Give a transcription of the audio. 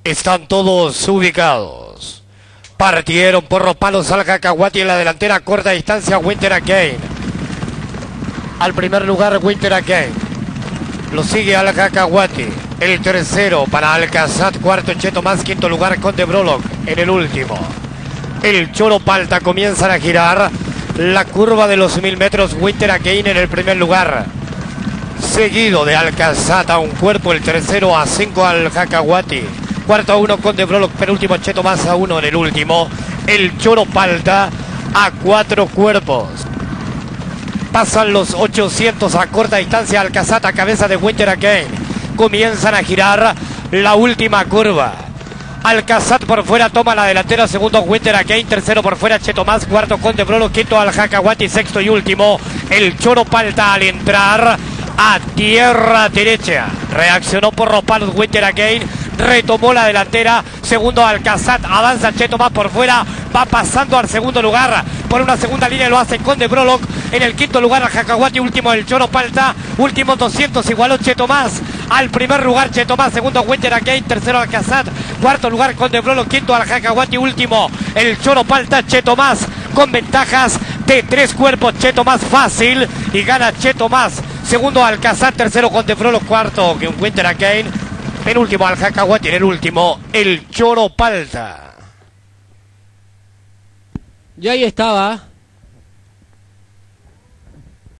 Están todos ubicados. Partieron por los palos al Cacahuate en la delantera, corta distancia Winter Again. Al primer lugar Winter Again. Lo sigue al Cacahuate. El tercero para Alcazat, cuarto Cheto Más, quinto lugar Conde Brolock en el último. El Choro Palta comienzan a girar. La curva de los 1000 metros, Winter Again en el primer lugar. Seguido de Alcazat a un cuerpo, el tercero a 5 al Cacahuate. Cuarto a 1 Conde Brolock, penúltimo Cheto Más a 1 en el último. El Choro Palta a 4 cuerpos. Pasan los 800 a corta distancia, Alcazat a cabeza de Winter Again. Comienzan a girar la última curva. Alcazat por fuera toma la delantera, segundo Winter Again, tercero por fuera Cheto Más, cuarto Conde Brolock, quinto al Cacahuate, sexto y último el Choro Palta al entrar a tierra derecha. Reaccionó por los palos Winter Again, retomó la delantera, segundo Alcazat, avanza Cheto Más por fuera, va pasando al segundo lugar, por una segunda línea lo hace Conde Brolock, en el quinto lugar al Cacahuate, último el Choro Palta, último 200, igualó Cheto Más, al primer lugar Cheto Más, segundo Winter Again, tercero Alcazat, cuarto lugar Conde Brolock, quinto al Cacahuate, último el Choro Palta, Cheto Más, con ventajas de 3 cuerpos, Cheto Más fácil, y gana Cheto Más, segundo Alcazat, tercero Conde Brolock, cuarto Winter Again, penúltimo al Cacahuate, en el último el Choro Palta. Y ahí estaba